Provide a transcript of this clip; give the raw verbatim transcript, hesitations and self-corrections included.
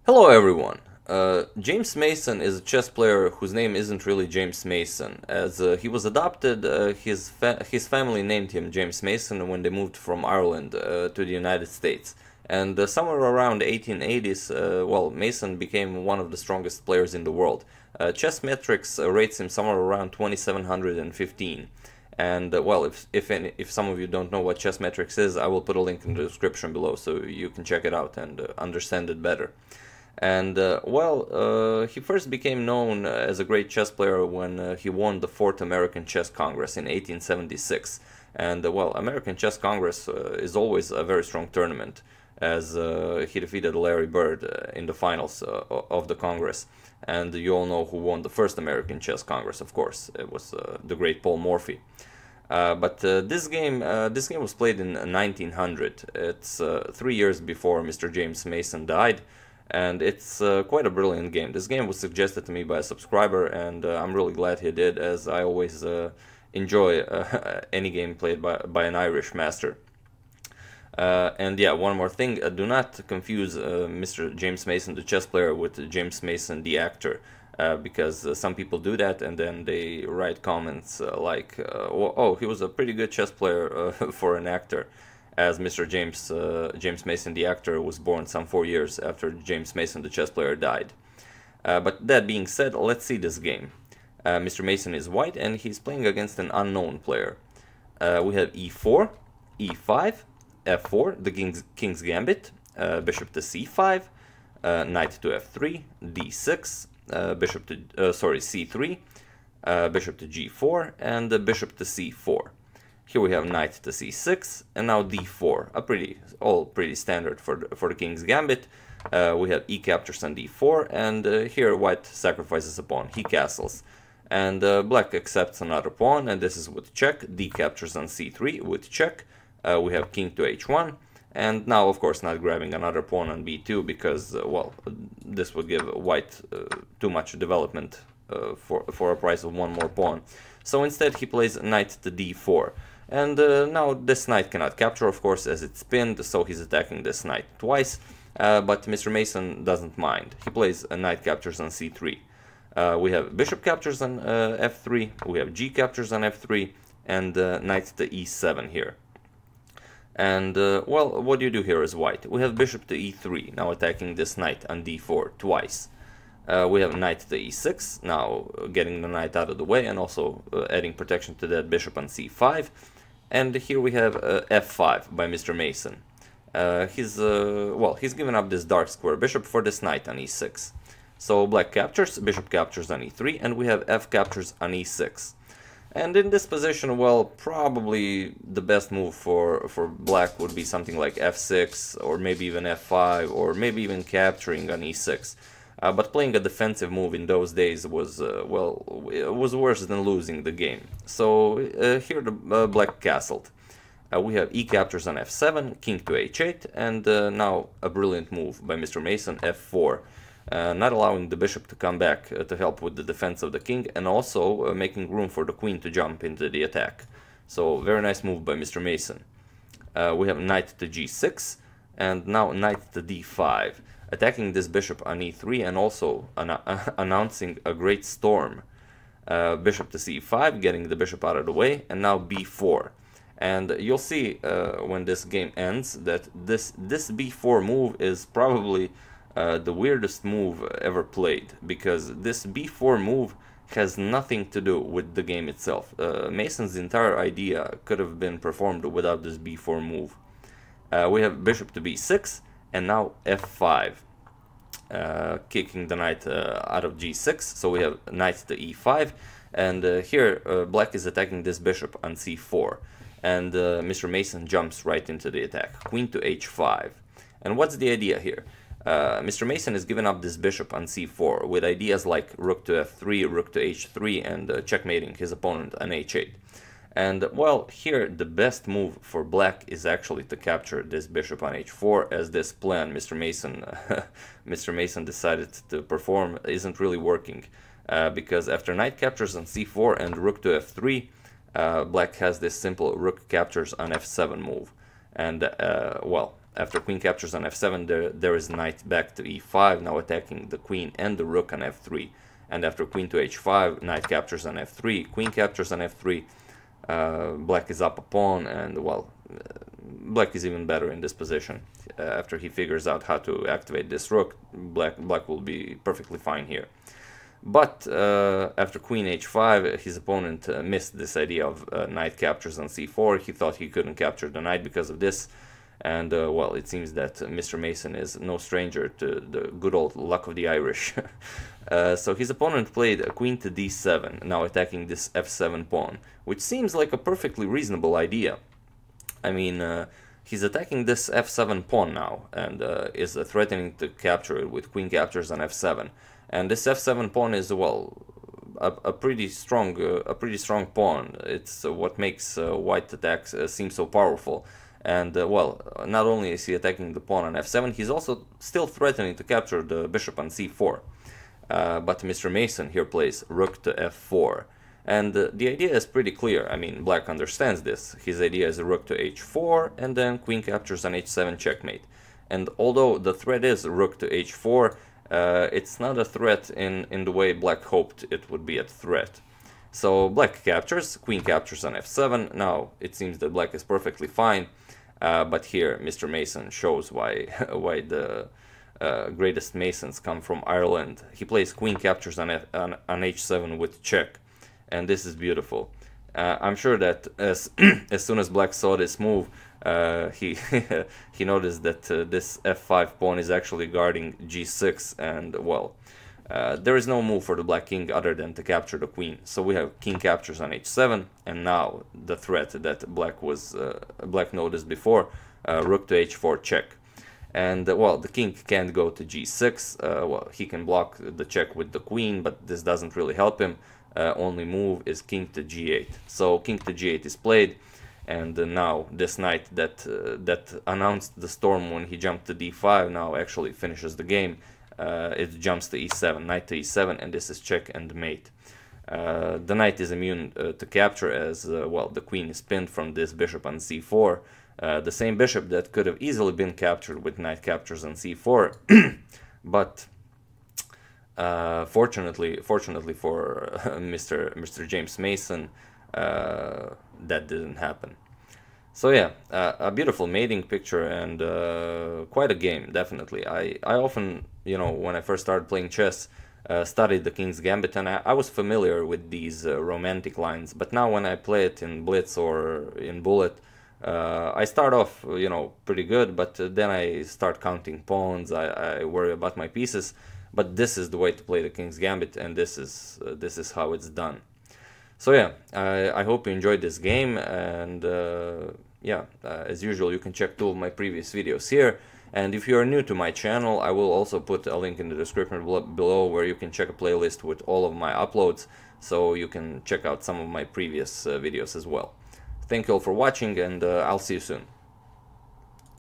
Hello everyone. Uh, James Mason is a chess player whose name isn't really James Mason, as uh, he was adopted. Uh, his fa his family named him James Mason when they moved from Ireland uh, to the United States, and uh, somewhere around eighteen eighties, uh, well, Mason became one of the strongest players in the world. Uh, Chessmetrics uh, rates him somewhere around twenty-seven hundred fifteen. And uh, well, if if any, if some of you don't know what Chessmetrics is, I will put a link in the description below so you can check it out and uh, understand it better. And uh, well, uh, he first became known as a great chess player when uh, he won the Fourth American Chess Congress in eighteen seventy-six. And uh, well, American Chess Congress uh, is always a very strong tournament, as uh, he defeated Larry Bird uh, in the finals uh, of the Congress. And you all know who won the first American Chess Congress, of course. It was uh, the great Paul Morphy. Uh, but uh, this game, uh, this game was played in nineteen hundred. It's uh, three years before Mister James Mason died. And it's uh, quite a brilliant game. This game was suggested to me by a subscriber, and uh, I'm really glad he did, as I always uh, enjoy uh, any game played by, by an Irish master. Uh, and yeah, one more thing, uh, do not confuse uh, Mister James Mason, the chess player, with James Mason, the actor, uh, because uh, some people do that and then they write comments uh, like, uh, oh, he was a pretty good chess player uh, for an actor, as Mister James uh, James Mason, the actor, was born some four years after James Mason, the chess player, died. Uh, but that being said, let's see this game. Uh, Mister Mason is white and he's playing against an unknown player. Uh, we have e four, e five, f four, the king's, king's gambit, uh, bishop to c five, uh, knight to f three, d six, uh, bishop to uh, sorry c three, uh, bishop to g four, and uh, bishop to c four. Here we have knight to c six, and now d four, a pretty, all pretty standard for the, for the king's gambit. Uh, we have e captures on d four, and uh, here white sacrifices a pawn, he castles. And uh, black accepts another pawn, and this is with check, d captures on c three with check. Uh, we have king to h one, and now of course not grabbing another pawn on b two, because, uh, well, this would give white uh, too much development uh, for, for a price of one more pawn. So instead he plays knight to d four. And uh, now this knight cannot capture, of course, as it's pinned, so he's attacking this knight twice. Uh, but Mister Mason doesn't mind. He plays a knight captures on c three. Uh, we have bishop captures on uh, f three, we have g captures on f three, and uh, knight to e seven here. And, uh, well, what do you do here as white? We have bishop to e three, now attacking this knight on d four twice. Uh, we have knight to e six, now getting the knight out of the way and also uh, adding protection to that bishop on c five. And here we have uh, f five by Mister Mason. Uh, he's, uh, well, he's given up this dark square bishop for this knight on e six. So black captures, bishop captures on e three, and we have f captures on e six. And in this position, well, probably the best move for, for black would be something like f six, or maybe even f five, or maybe even capturing on e six. Uh, but playing a defensive move in those days was, uh, well, it was worse than losing the game. So uh, here the uh, black castled. Uh, we have e captures on f seven, king to h eight, and uh, now a brilliant move by Mister Mason, f four. Uh, not allowing the bishop to come back uh, to help with the defense of the king, and also uh, making room for the queen to jump into the attack. So very nice move by Mister Mason. Uh, we have knight to g six, and now knight to d five. Attacking this bishop on e three and also an uh, announcing a great storm. Uh, bishop to c five, getting the bishop out of the way, and now b four. And you'll see uh, when this game ends that this, this b four move is probably uh, the weirdest move ever played, because this b four move has nothing to do with the game itself. Uh, Mason's entire idea could have been performed without this b four move. Uh, we have bishop to b six, and now f five, uh, kicking the knight uh, out of g six. So we have knight to e five, and uh, here uh, black is attacking this bishop on c four, and uh, Mister Mason jumps right into the attack, queen to h five. And what's the idea here? Uh, Mister Mason has given up this bishop on c four with ideas like rook to f three, rook to h three, and uh, checkmating his opponent on h eight. And, well, here the best move for black is actually to capture this bishop on h four, as this plan Mister Mason Mister Mason decided to perform isn't really working, uh, because after knight captures on c four and rook to f three, uh, black has this simple rook captures on f seven move. And, uh, well, after queen captures on f seven, there, there is knight back to e five, now attacking the queen and the rook on f three. And after queen to h five, knight captures on f three, queen captures on f three, uh, black is up a pawn, and well, uh, black is even better in this position. Uh, after he figures out how to activate this rook, black, black will be perfectly fine here. But uh, after queen h five, his opponent uh, missed this idea of uh, knight captures on c four. He thought he couldn't capture the knight because of this. And, uh, well, it seems that uh, Mister Mason is no stranger to the good old luck of the Irish. uh, so his opponent played a queen to d seven, now attacking this f seven pawn, which seems like a perfectly reasonable idea. I mean, uh, he's attacking this f seven pawn now, and uh, is uh, threatening to capture it with queen captures on f seven. And this f seven pawn is, well, a, a pretty strong, uh, a pretty strong pawn. It's uh, what makes uh, white attacks uh, seem so powerful. And, uh, well, not only is he attacking the pawn on f seven, he's also still threatening to capture the bishop on c four. Uh, but Mister Mason here plays rook to f four. And uh, the idea is pretty clear. I mean, black understands this. His idea is rook to h four, and then queen captures on h seven, checkmate. And although the threat is rook to h four, uh, it's not a threat in, in the way black hoped it would be a threat. So black captures, queen captures on f seven. Now it seems that black is perfectly fine. Uh, but here, Mister Mason shows why why the uh, greatest Masons come from Ireland. He plays queen captures on, F, on, on h seven with check, and this is beautiful. Uh, I'm sure that as as soon as black saw this move, uh, he he noticed that uh, this f five pawn is actually guarding g six, and well, uh, there is no move for the black king other than to capture the queen. So we have king captures on h seven, and now the threat that black was uh, black noticed before, uh, rook to h four check. And uh, well, the king can't go to g six. Uh, well, he can block the check with the queen, but this doesn't really help him. Uh, only move is king to g eight. So king to g eight is played, and uh, now this knight that uh, that announced the storm when he jumped to d five now actually finishes the game. Uh, it jumps to e seven, knight to e seven, and this is check and mate. Uh, the knight is immune uh, to capture, as uh, well, the queen is pinned from this bishop on c four. Uh, the same bishop that could have easily been captured with knight captures on c four, but uh, fortunately, fortunately for uh, Mister Mister James Mason, uh, that didn't happen. So yeah, uh, a beautiful mating picture, and uh, quite a game, definitely. I, I often, you know, when I first started playing chess, uh, studied the King's Gambit, and I, I was familiar with these uh, romantic lines. But now when I play it in Blitz or in Bullet, uh, I start off, you know, pretty good, but uh, then I start counting pawns, I, I worry about my pieces. But this is the way to play the King's Gambit, and this is, uh, this is how it's done. So yeah, I, I hope you enjoyed this game, and uh, yeah, uh, as usual, you can check two of my previous videos here. And if you are new to my channel, I will also put a link in the description below where you can check a playlist with all of my uploads, so you can check out some of my previous uh, videos as well. Thank you all for watching, and uh, I'll see you soon.